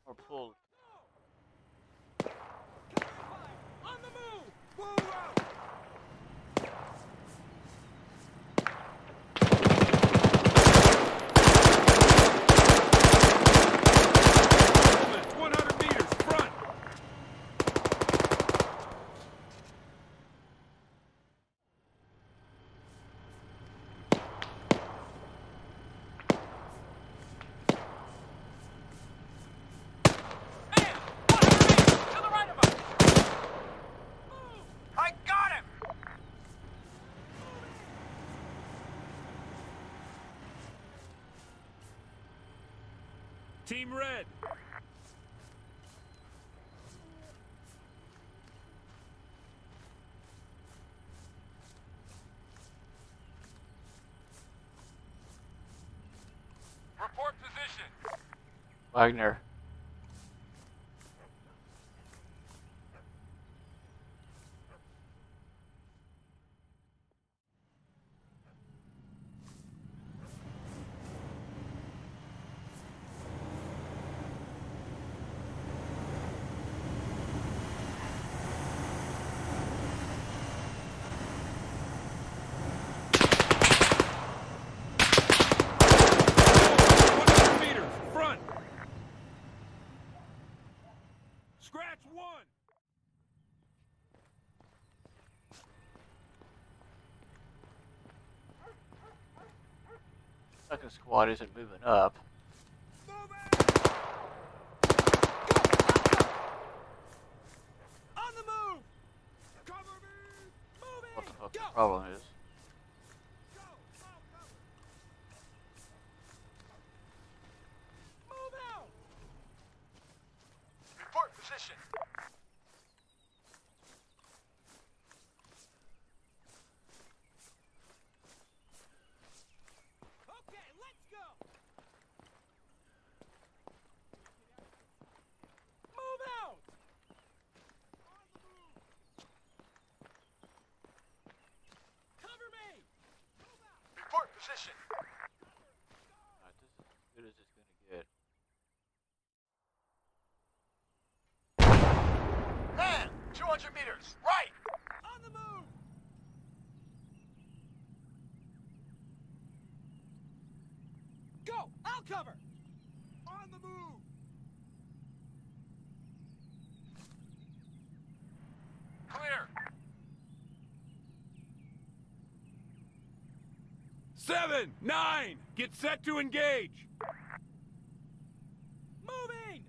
Or pulled. On the move! Move out! Team Red. Report position. Wagner. Second squad isn't moving up. On the move! Cover me! Moving! What the fuck the problem is? Move out! Report position. Position. Alright, this is as good as it's gonna get. Man, 200 meters, right! On the move! Go! I'll cover! On the move! Clear! 7, 9, get set to engage. Moving!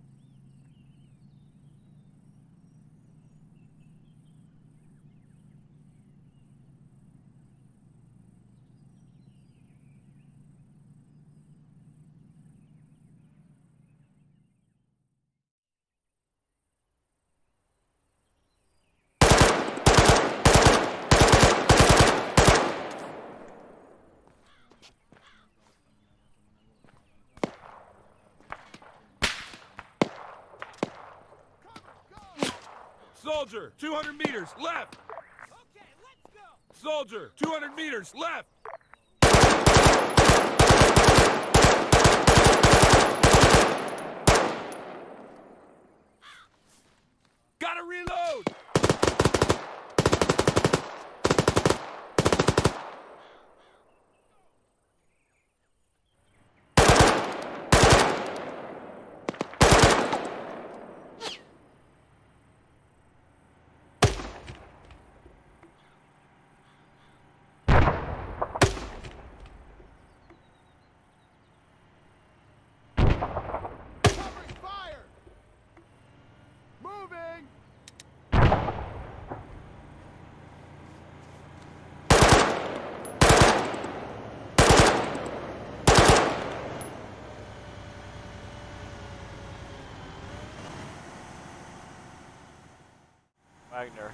Soldier, 200 meters, left! Okay, let's go! Soldier, 200 meters, left! Gotta reload! Wagner.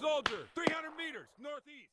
soldier! 300 meters, northeast!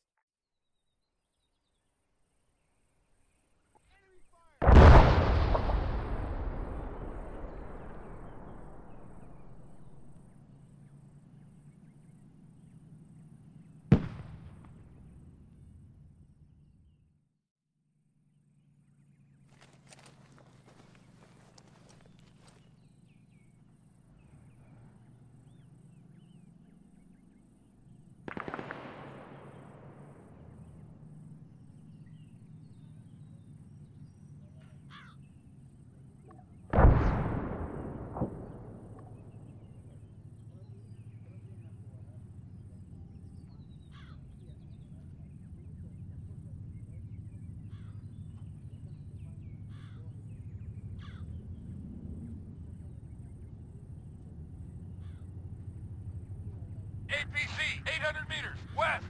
APC, 800 meters, west!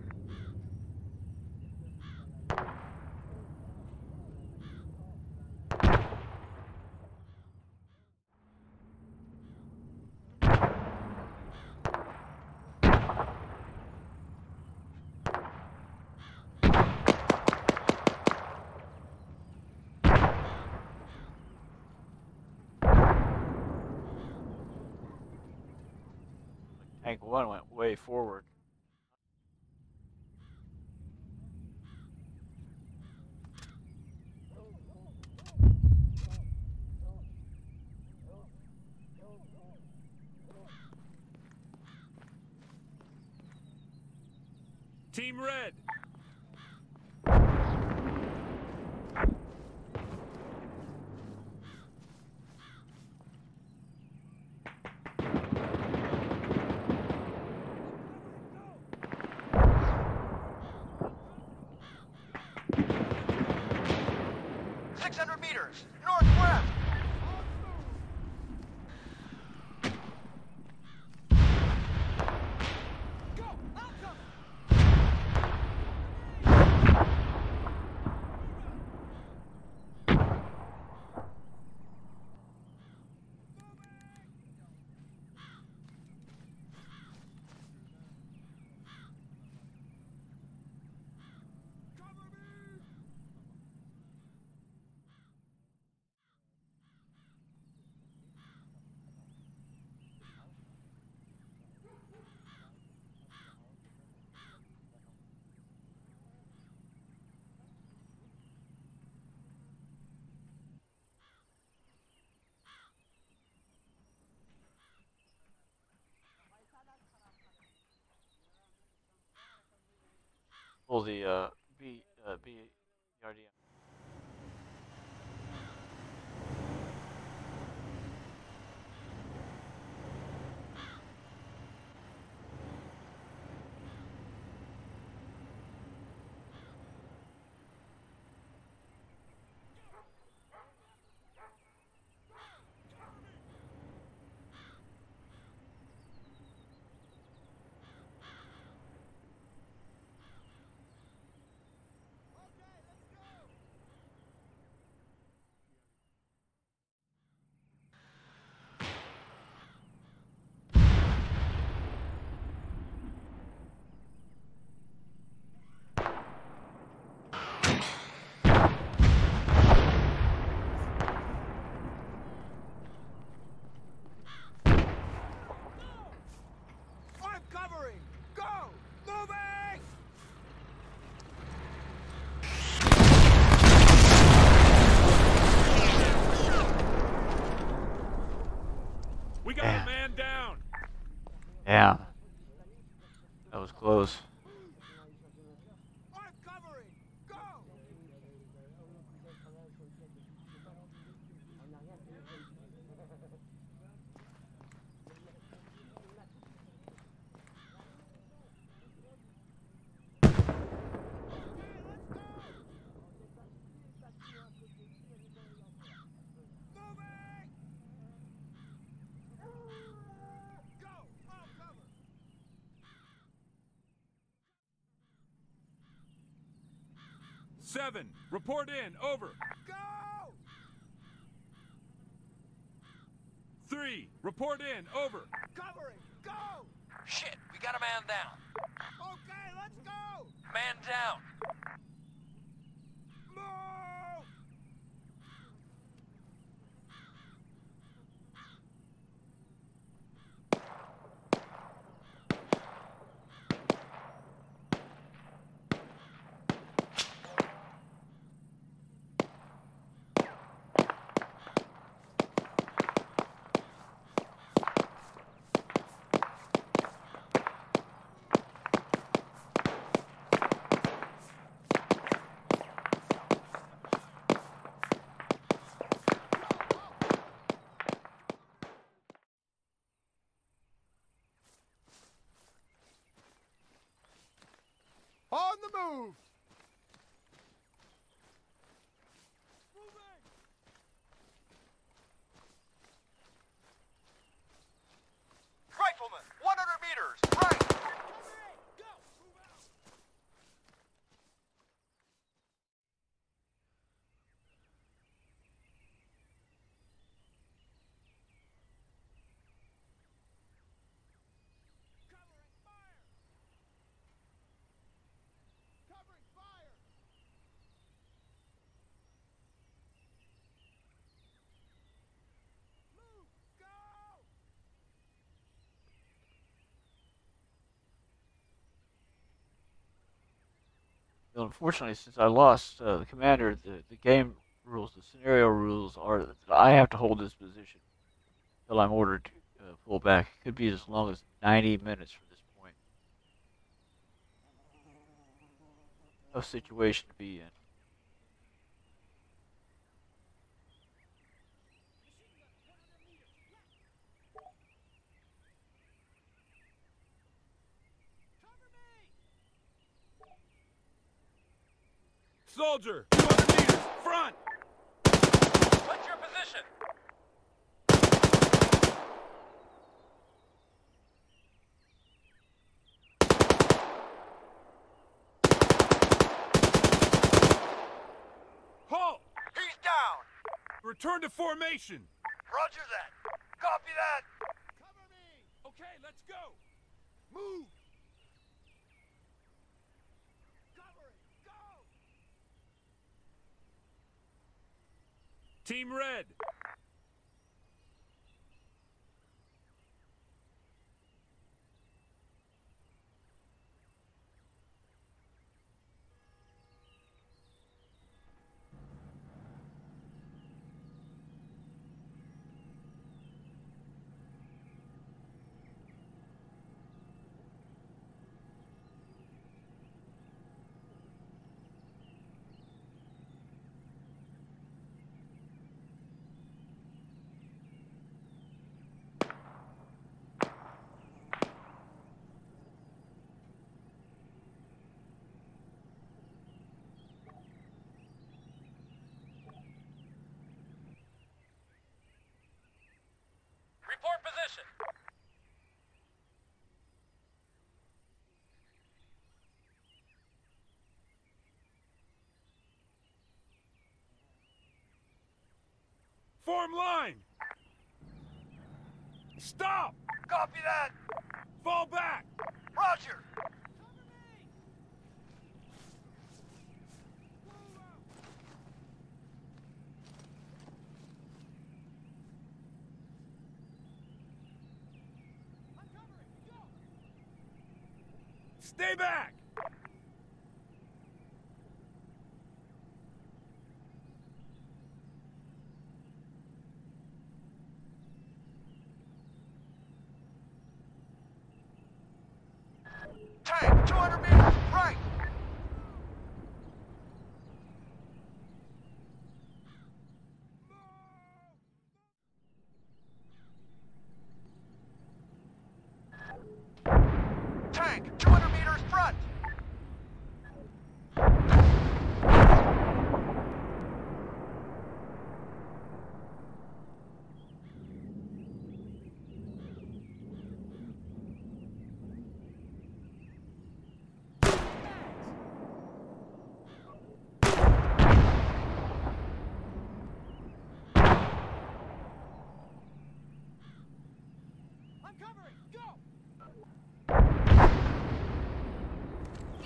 Tank 1 went way forward. Team Red! Meters, northwest! Go! Outcome! Pull the BRD. We got a man down. Yeah. That was close. I'm covering! Go! Moving! Go! I'll cover! Seven, report in, over. Go! 3, report in, over. Covering! Go! Shit, we got a man down. Let's go! Man down. Move! On the move! Moving! Rifleman, 100 meters, right. Go! Move out! Covering fire! Covering fire! Move! Go! Well, unfortunately, since I lost the commander, the game rules, the scenario rules are that I have to hold this position until I'm ordered to pull back. It could be as long as 90 minutes from this point. Tough situation to be in. Cover me! Soldier, 200 meters, front. What's your position? Halt! He's down. Return to formation. Roger that. Copy that. Cover me! Okay, let's go. Move! Covering! Go! Team Red. Report position. Form line. Stop. Copy that. Fall back. Roger. Cover me! Move out! I'm covering! Go! Stay back. Tank, 200 meters, right. Tank, 200 meters, front. I'm covering! Go!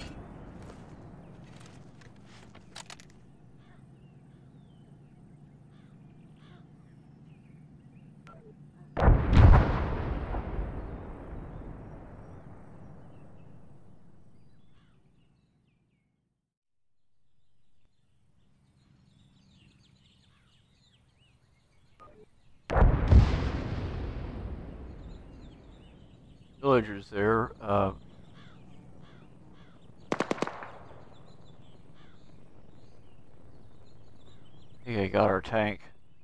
villagers there. I think I got our tank.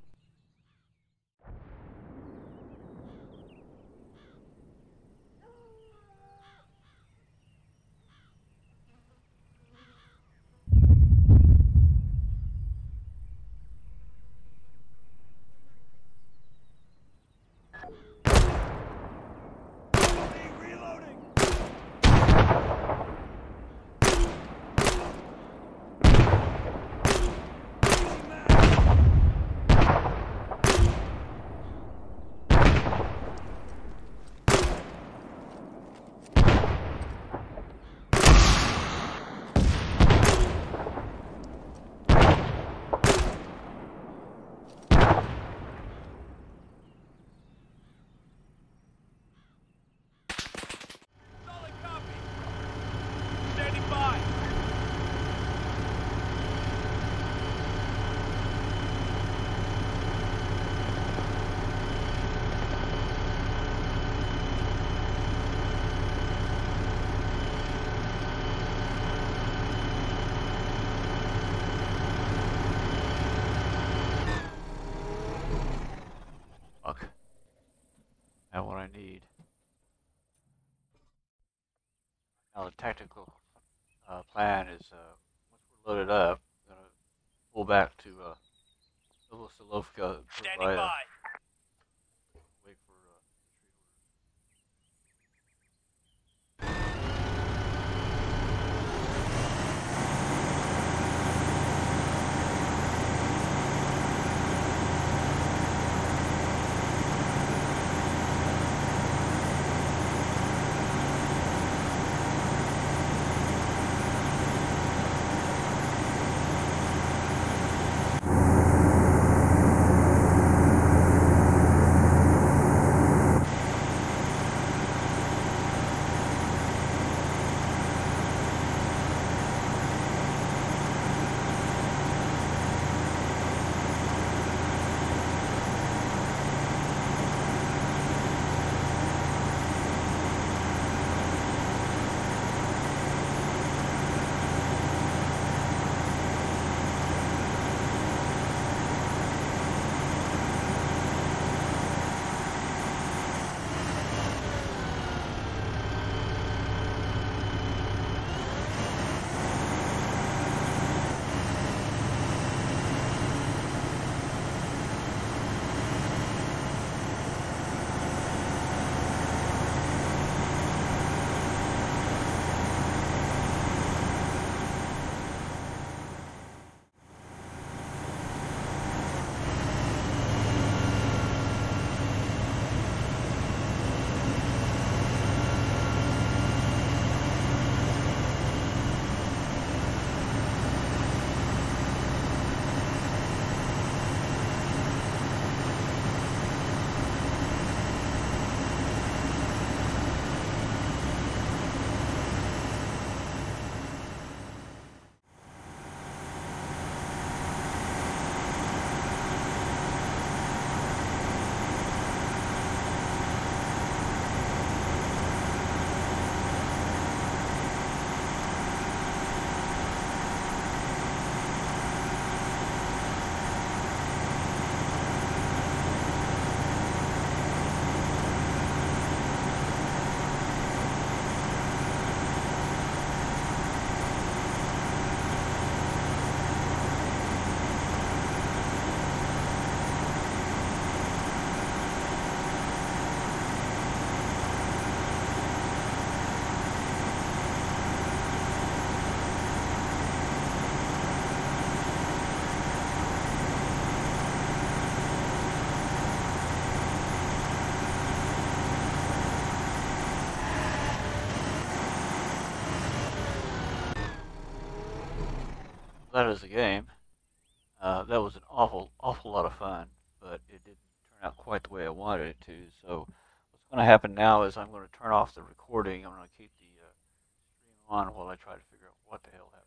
Reloading! Solid copy. Standing by. Fuck. Not what I need. Now the tactical plan is once we're loaded up, we're gonna pull back to Novoselovka, Standing by. wait for retreat that is a game. That was an awful lot of fun, but it didn't turn out quite the way I wanted it to. So what's going to happen now is I'm going to turn off the recording. I'm going to keep the stream on while I try to figure out what the hell happened.